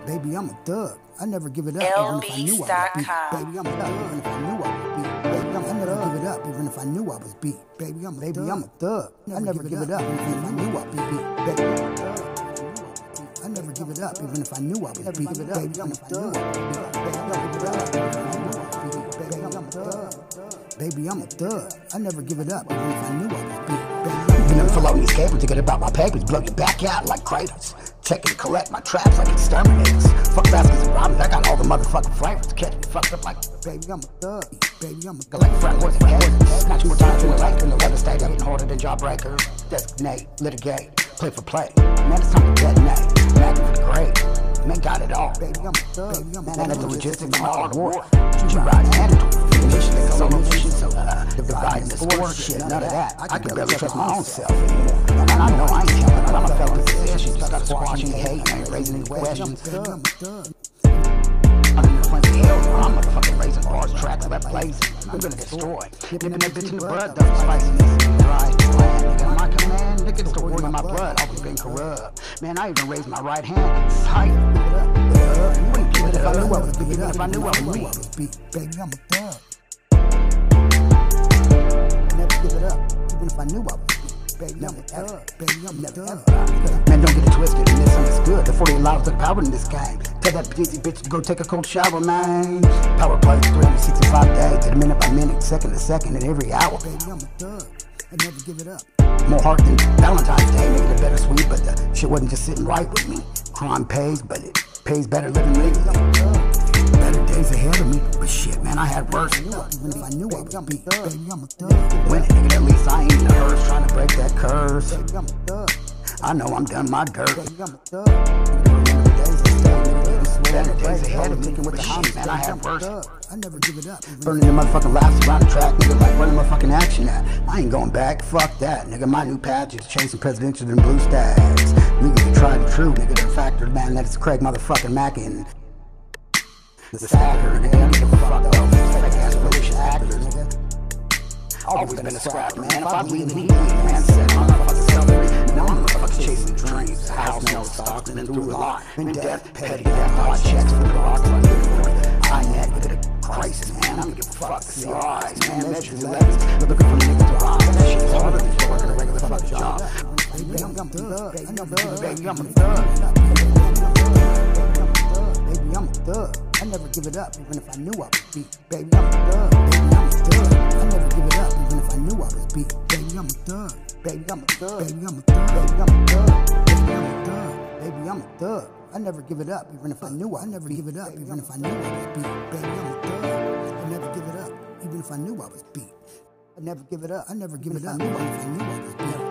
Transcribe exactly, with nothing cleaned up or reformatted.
Baby, I'm a thug. I never give it up, even if I knew I was beat. Baby, I'm a thug, even if I knew I was beat. Baby, I'm, I never give it up, even if I knew I was beat. Baby, I'm a Baby, I'm a thug. I never give it up, even if I knew I was beat. Baby, I'm a thug. I never give it up, even if I knew I was beat. Baby, I'm a thug. Baby, I'm a thug. I never give it up, even if I knew I was beat. You never fill out these cables to get about my papers, blow your back out like craters. Check and collect my traps like exterminators. Fuck baskets and robbers, I got all the motherfucking flavors. Catch me fucked up like, baby, I'm a thug. Baby, I'm a thug. Like frat boys and haters. Snatch more time to a life in the weather state. Getting harder than jawbreakers. Designate, litigate, play for play. Man, it's time to detonate. Macking for the grade. Man, got it all. Baby, I'm a thug. Baby, I'm a thug. Man, that's the logistics of hard war. You ride mandatory. Finish niggas so no mission, so uh, dividing the score, shit, none of that. I can barely trust my own self anymore. And I know I ain't killing, but I'm a felt position. Just gotta squash any hate, I ain't raising any questions. I'm in the plenty hills, I'm motherfucking raising bars, tracks, left blazing. I'm gonna destroy. Nipping that bitch in the bud, double spiciness. Dry, bland, nigga, my command, nigga, it's the war in my blood, always been corrupt. Man, I even raised my right hand, it's tight. You wouldn't give it up, I knew I was beat, even if I knew I was beat. Baby, I'm a thug. Never give it up, even if I knew I was beat. Baby, I'm a thug. Baby, I'm never ever. Man, don't get it twisted and misunderstood. The forty allows the power in this game. Tell that busy bitch to go take a cold shower, man. Power plays three hundred sixty-five days, to the minute by minute, second to second, and every hour. Baby, I'm a thug. I never give it up. More heart than Valentine's Day, making it bittersweet, but the shit wasn't just sitting right with me. Crime pays, but it pays better living legally. Better days ahead of me, but shit, man, I had worse. Even if I knew I was beat, baby, I'm a thug. When it, nigga, at least I ain't in a hearse trying to break that curse. Baby, I'm a thug. I know I'm done my dirt. Baby, I'm a thug. Better days ahead of me, with the homies, man, I had worse. I never give it up. Burning the motherfucking laps around the track, nigga, like where the motherfucking action at? I ain't going back, fuck that, nigga. My new patch is chasing presidential and blue stacks. Legally tried and true, nigga, the factor, man, that it's Craig motherfucking Mackin. The stacker, nigga, I don't give a fuck though. Fake ass malicious actors, nigga. Always been a scrap, man. If I bleed, he bleed, man. Set my motherfucking self free. No, I'm motherfucking chasing dreams. House nails, stocks, and then through a lot. In death, petty death, hot checks for the rock. I net, look at the crisis, man. I don't give a fuck. The C R Is, man. Measures eleven. Looking for niggas to rob. That shit is harder than just working a regular fucking job. Baby, I'm a thug. Baby, I'm a thug. Baby, I'm a thug. Baby, I'm a thug. I never give it up, even if I knew I was beat. Baby, I'm a thug. Baby, I'm a thug. I never give it up, even if I knew I was beat. Baby, I'm a thug. Baby, I'm a thug. Baby, I'm a thug. Baby, I'm a thug. Baby, I'm a thug. Baby, I'm a thug. I never give it up, even if I knew I never give it up, even if I knew I was beat. Baby, I'm a thug. I never give it up, even if I knew I was beat. I never give it up. I never give it up, even if I knew I was beat.